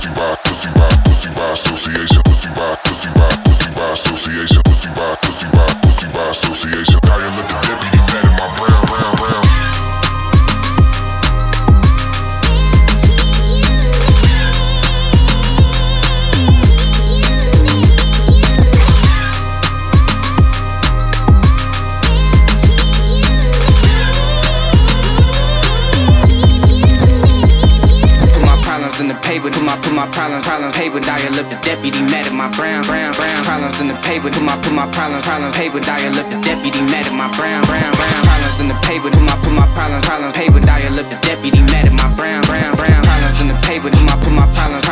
association, pussy by association, pussy by association. Now you let the deputy mad in my round. Put my problems paper, dial up the deputy mad at my brown. Problems in the paper, put my problems paper, dial up the deputy mad at my brown. Problems in the paper, put my problems paper, dial up the deputy mad at my brown. Problems in the paper, put my problems